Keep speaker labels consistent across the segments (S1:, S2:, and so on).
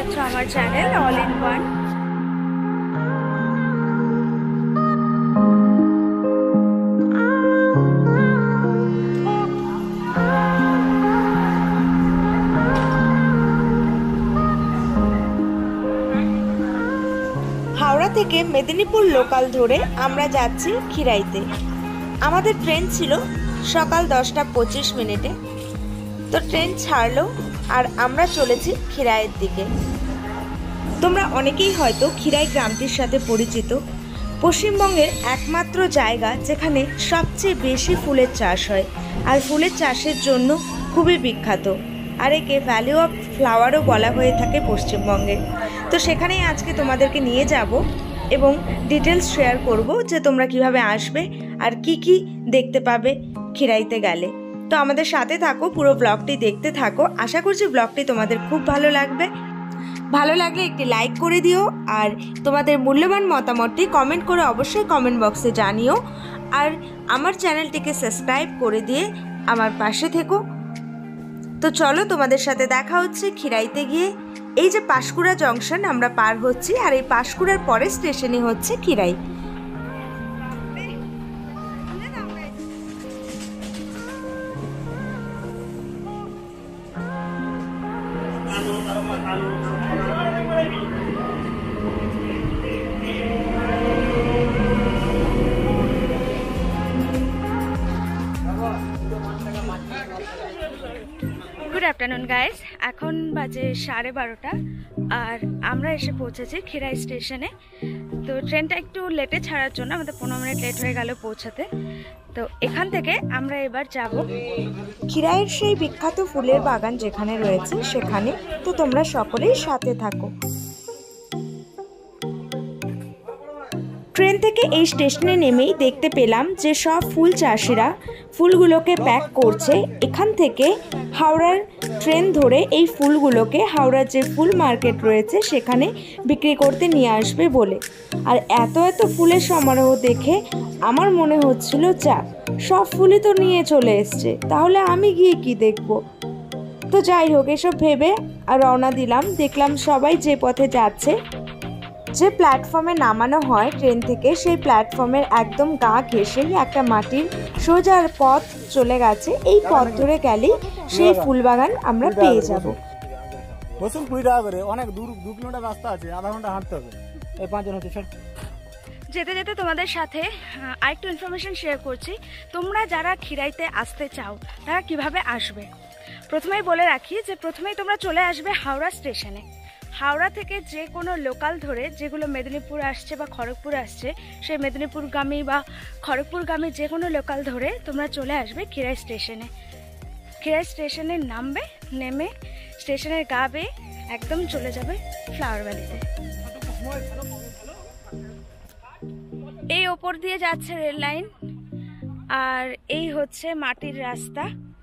S1: পাচ্ছ আমার channel all in one.
S2: Howrah থেকে মেদিনীপুর লোকাল ধরে আমরা যাচ্ছি খিরাইতে। আমাদের ট্রেন ছিল সকাল 10:25। তো ট্রেন ছাড়লো আর আমরা চলেছি খিরাইয়ের দিকে। তোমরা অনেকেই হয়তো খিরাই গ্রামটির সাথে পরিচিত। পশ্চিমবঙ্গের একমাত্র জায়গা যেখানে সবচেয়ে বেশি ফুলের চাষ হয়, আর ফুলের চাষের জন্য খুবই বিখ্যাত, আর একে ভ্যালি অফ ফ্লাওয়ারও বলা হয়ে থাকে পশ্চিমবঙ্গে। তো সেখানেই আজকে তোমাদেরকে নিয়ে যাব এবং ডিটেলস শেয়ার করব যে তোমরা কিভাবে আসবে আর কি কি দেখতে পাবে খিরাইতে গেলে। তো আমাদের সাথে থাকো, পুরো ব্লগটি দেখতে থাকো। আশা করছি ব্লগটি তোমাদের খুব ভালো লাগবে। ভালো লাগলে একটি লাইক করে দিও, আর তোমাদের মূল্যবান মতামতটি কমেন্ট করে অবশ্যই কমেন্ট বক্সে জানিও। আর আমার চ্যানেলটিকে সাবস্ক্রাইব করে দিয়ে আমার পাশে থেকো। তো চলো, তোমাদের সাথে দেখা হচ্ছে খিরাইতে গিয়ে। এই যে পাঁশকুড়া জংশন আমরা পার হচ্ছি, আর এই পাঁশকুড়ার পরে স্টেশনই হচ্ছে খিরাই।
S1: গুড আফটারনুন গাইজ, এখন বাজে 12:30 আর আমরা এসে পৌঁছেছি খিরাই স্টেশনে। তো ট্রেনটা একটু লেটে ছাড়ার জন্য আমাদের 15 মিনিট লেট হয়ে গেল পৌঁছাতে। তো এখান থেকে আমরা এবার যাব
S2: খিরাইয়ের সেই বিখ্যাত ফুলের বাগান যেখানে রয়েছে সেখানে। তো তোমরা সকলেই সাথে থাকো। ট্রেন থেকে এই স্টেশনে নেমেই দেখতে পেলাম যে সব ফুল চাষিরা ফুলগুলোকে প্যাক করছে। এখান থেকে হাওড়ার ট্রেন ধরে এই ফুলগুলোকে হাওড়ার যে ফুল মার্কেট রয়েছে সেখানে বিক্রি করতে নিয়ে আসবে বলে। আর এত এত ফুলের সমারোহ দেখে আমার মনে হচ্ছিল, যা সব ফুলই তো নিয়ে চলে এসছে, তাহলে আমি গিয়ে কি দেখব। তো যাই হোক, এসব ভেবে আর রওনা দিলাম। দেখলাম সবাই যে পথে যাচ্ছে, যে প্ল্যাটফর্মে নামানো হয় ট্রেন থেকে, সেই প্ল্যাটফর্মের একদম গা ঘেঁষেই একটা মাটির সোজা পথ চলে গেছে। এই পথ ধরে গেলেই সেই ফুলবাগান আমরা পেয়ে যাব।
S3: বসুন 20 টাকা করে, অনেক দূর, 2 কিলোমিটার রাস্তা আছে, আধা ঘন্টা হাঁটতে হবে। এই 5 জন হচ্ছে স্যার।
S1: যেতে যেতে তোমাদের সাথে আরেকটু ইনফরমেশন শেয়ার করছি। তোমরা যারা খিরাইতে আসতে চাও তারা কিভাবে আসবে। প্রথমেই বলে রাখি যে প্রথমেই তোমরা চলে আসবে হাওড়া স্টেশনে। হাওড়া থেকে যে কোনো লোকাল ধরে, যেগুলো মেদিনীপুর আসছে বা খড়গপুর আসছে, সেই মেদিনীপুরগামী বা খড়গপুরগামী যে কোনো লোকাল ধরে তোমরা চলে আসবে খিরাই স্টেশনে। খিরাই স্টেশনে নামবে, নেমে স্টেশনের গা বেয়ে একদম চলে যাবে ফ্লাওয়ার ভ্যালিতে। এই ওপর দিয়ে যাচ্ছে রেল লাইন, আর এই হচ্ছে মাটির রাস্তা।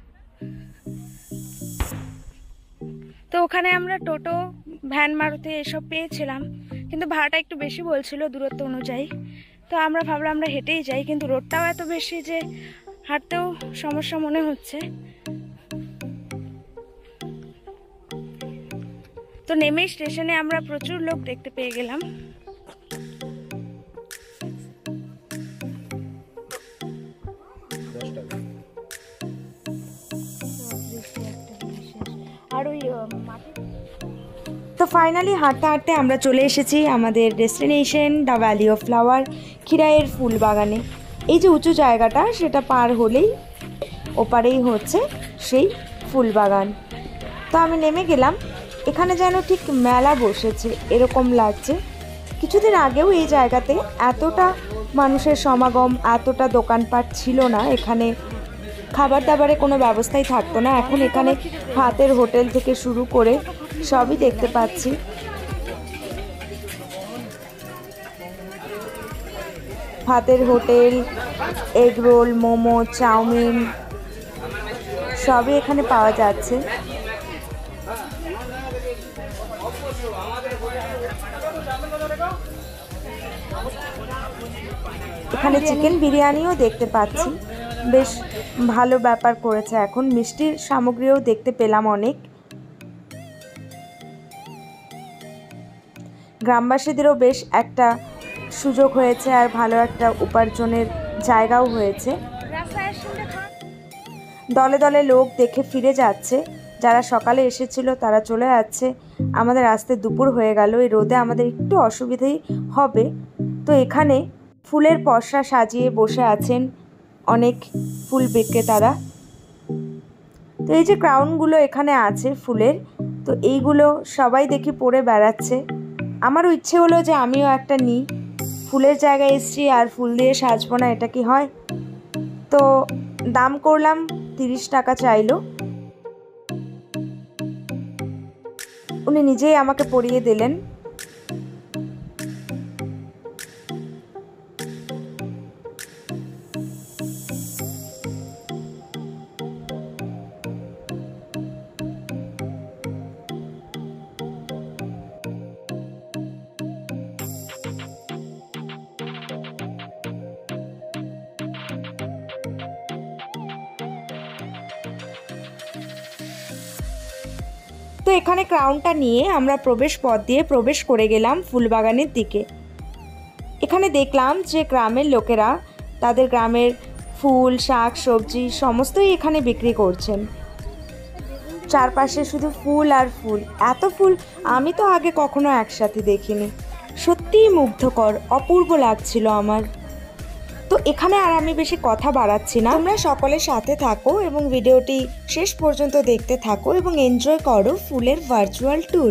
S1: তো ওখানে আমরা টোটো, ভ্যান, মারুতি এসব পেয়েছিলাম, কিন্তু ভাড়াটা একটু বেশি বলছিল দূরত্ব অনুযায়ী। তো আমরা ভাবলাম আমরা হেঁটেই যাই, কিন্তু রোডটাও এত বেশি যে হাঁটতেও সমস্যা মনে হচ্ছে। তো নেমেই স্টেশনে আমরা প্রচুর লোক দেখতে পেয়ে গেলাম। আর ওই
S2: তো ফাইনালি হাঁটতে হাঁটতে আমরা চলে এসেছি আমাদের destination, the valley of flower, খিরাইয়ের ফুল বাগানে। এই যে উঁচু জায়গাটা, সেটা পার হলেই ওপারেই হচ্ছে সেই ফুল বাগান। তো আমি নেমে গেলাম। এখানে যেন ঠিক মেলা বসেছে এরকম লাগছে। কিছুদিন আগেও এই জায়গাতে এতটা মানুষের সমাগম, এতটা দোকানপাট ছিল না। এখানে খাবার দাবারের কোনো ব্যবস্থাই থাকতো না। এখন এখানে ভাতের হোটেল থেকে শুরু করে সবই দেখতে পাচ্ছি। ভাতের hotel, egg roll, momo, chowmein সবই এখানে পাওয়া যাচ্ছে। এখানে চিকেন বিরিয়ানিও দেখতে পাচ্ছি, বেশ ভালো ব্যাপার করেছে। এখন মিষ্টির সামগ্রীও দেখতে পেলাম অনেক। গ্রামবাসীদেরও বেশ একটা সুযোগ হয়েছে আর ভালো একটা উপার্জনের জায়গাও হয়েছে। দলে দলে লোক দেখে ফিরে যাচ্ছে, যারা সকালে এসেছিল তারা চলে যাচ্ছে। আমাদের আসতে দুপুর হয়ে গেল, এই রোদে আমাদের একটু অসুবিধেই হবে। তো এখানে ফুলের পসরা সাজিয়ে বসে আছেন অনেক ফুল বিক্রেতারা। তো এই যে ক্রাউনগুলো এখানে আছে ফুলের, তো এইগুলো সবাই দেখি পরে বেড়াচ্ছে। আমারও ইচ্ছে হলো যে আমিও একটা নিই। ফুলের জায়গায় এসছি আর ফুল দিয়ে সাজবো না, এটা কি হয়? তো দাম করলাম 30 টাকা চাইলো। উনি নিজেই আমাকে পরিয়ে দিলেন। তো এখানে ক্রাউনটা নিয়ে আমরা প্রবেশ পথ দিয়ে প্রবেশ করে গেলাম ফুলবাগানের দিকে। এখানে দেখলাম যে গ্রামের লোকেরা তাদের গ্রামের ফুল, শাক, সবজি সমস্তই এখানে বিক্রি করছেন। চারপাশে শুধু ফুল আর ফুল, এত ফুল আমি তো আগে কখনো একসাথে দেখিনি। সত্যিই মুগ্ধকর, অপূর্ব লাগছিল আমার। তো এখানে আর আমি বেশি কথা বাড়াচ্ছি না, তোমরা সকলের সাথে থাকো এবং ভিডিওটি শেষ পর্যন্ত দেখতে থাকো এবং এনজয় করো ফুলের ভার্চুয়াল ট্যুর।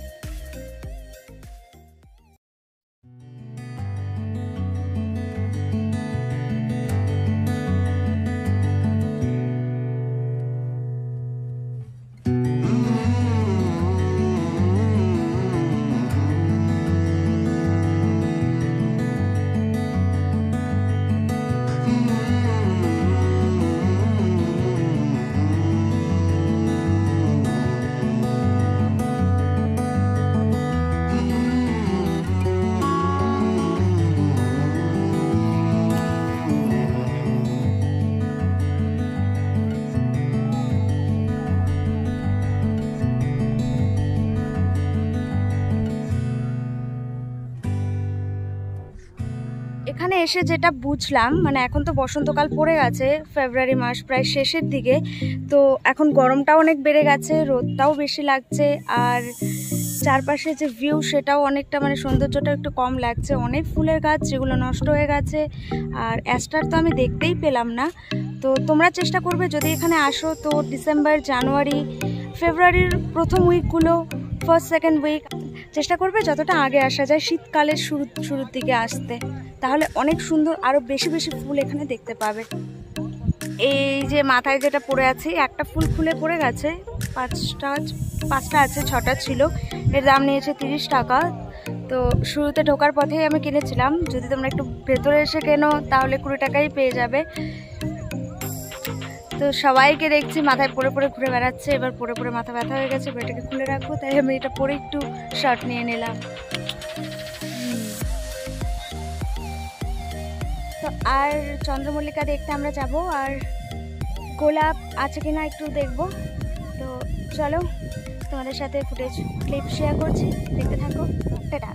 S1: এখানে এসে যেটা বুঝলাম, মানে এখন তো বসন্তকাল পড়ে গেছে, ফেব্রুয়ারি মাস প্রায় শেষের দিকে, তো এখন গরমটাও অনেক বেড়ে গেছে, রোদটাও বেশি লাগছে, আর চারপাশে যে ভিউ সেটাও অনেকটা, মানে সৌন্দর্যটা একটু কম লাগছে। অনেক ফুলের গাছ যেগুলো নষ্ট হয়ে গেছে, আর অ্যাস্টার তো আমি দেখতেই পেলাম না। তো তোমরা চেষ্টা করবে যদি এখানে আসো তো ডিসেম্বর, জানুয়ারি, ফেব্রুয়ারির প্রথম উইকগুলো, ফার্স্ট সেকেন্ড উইক চেষ্টা করবে যতটা আগে আসা যায়, শীতকালের শুরুর দিকে আসতে, তাহলে অনেক সুন্দর আরও বেশি বেশি ফুল এখানে দেখতে পাবে। এই যে মাথায় যেটা পড়ে আছে, একটা ফুল খুলে পড়ে গেছে, পাঁচটা আছে, 6টা ছিল, এর দাম নিয়েছে 30 টাকা। তো শুরুতে ঢোকার পথেই আমি কিনেছিলাম, যদি তোমরা একটু ভেতরে এসে কেনো তাহলে 20 টাকাই পেয়ে যাবে। তো সবাইকে দেখছি মাথায় পরে পরে ঘুরে বেড়াচ্ছে, এবার পরে পরে মাথা ব্যথা হয়ে গেছে, এটাকে খুলে রাখবো, তাই আমি এটা পরে একটু শর্ট নিয়ে নিলাম। তো আর চন্দ্রমল্লিকা দেখতে আমরা যাব, আর গোলাপ আছে কিনা একটু দেখবো। তো চলো তোমাদের সাথে ফুটেজ ক্লিপ শেয়ার করছি, দেখতে থাকো। টাটা।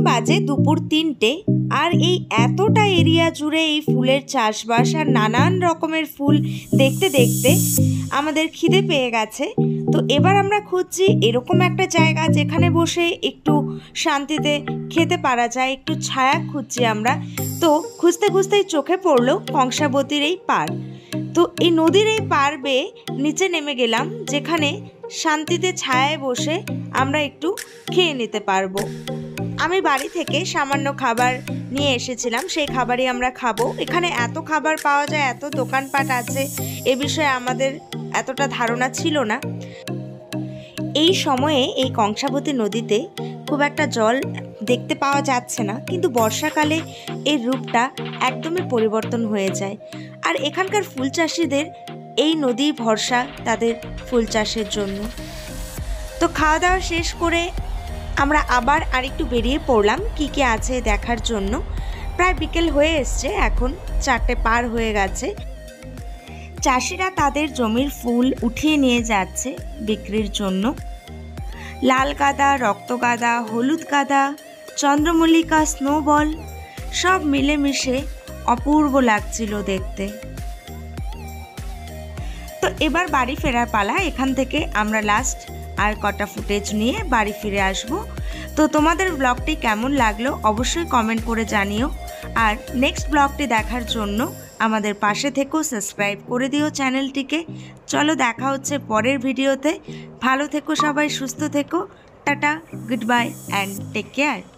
S2: বাজে দুপুর 3টে, আর এই এতটা এরিয়া জুড়ে এই ফুলের চাষবাস আর নানান রকমের ফুল দেখতে দেখতে আমাদের খিদে পেয়ে গেছে। তো এবার আমরা খুঁজছি এরকম একটা জায়গা যেখানে বসে একটু শান্তিতে খেতে পারা যায়, একটু ছায়া খুঁজছি আমরা। তো খুঁজতে খুঁজতেই চোখে পড়লো কংসাবতীর এই পাড়। তো এই নদীর এই পাড় বেয়ে নিচে নেমে গেলাম, যেখানে শান্তিতে ছায়ায় বসে আমরা একটু খেয়ে নিতে পারবো। আমি বাড়ি থেকে সামান্য খাবার নিয়ে এসেছিলাম, সেই খাবারই আমরা খাবো। এখানে এত খাবার পাওয়া যায়, এত দোকানপাট আছে, এ বিষয়ে আমাদের এতটা ধারণা ছিল না। এই সময়ে এই কংসাবতী নদীতে খুব একটা জল দেখতে পাওয়া যাচ্ছে না, কিন্তু বর্ষাকালে এর রূপটা একদমই পরিবর্তন হয়ে যায়। আর এখানকার ফুল চাষিদের এই নদী ভরসা তাদের ফুল চাষের জন্য। তো খাওয়া দাওয়া শেষ করে আমরা আবার আরেকটু বেরিয়ে পড়লাম কি কি আছে দেখার জন্য। প্রায় বিকেল হয়ে এসছে, এখন 4টে পার হয়ে গেছে। চাষিরা তাদের জমির ফুল উঠিয়ে নিয়ে যাচ্ছে বিক্রির জন্য। লাল গাঁদা, রক্তগাঁদা, হলুদ গাঁদা, চন্দ্রমল্লিকা, স্নোবল সব মিলেমিশে অপূর্ব লাগছিল দেখতে। তো এবার বাড়ি ফেরার পালা। এখান থেকে আমরা লাস্ট আর কটা ফুটেজ নিয়ে বাড়ি ফিরে আসব। তো তোমাদের ব্লগটি কেমন লাগলো অবশ্যই কমেন্ট করে জানিও। আর নেক্সট ব্লগটি দেখার জন্য আমাদের পাশে থেকো, সাবস্ক্রাইব করে দিও চ্যানেলটিকে। চলো দেখা হচ্ছে পরের ভিডিওতে। ভালো থেকো সবাই, সুস্থ থেকো। টাটা, good bye and take care.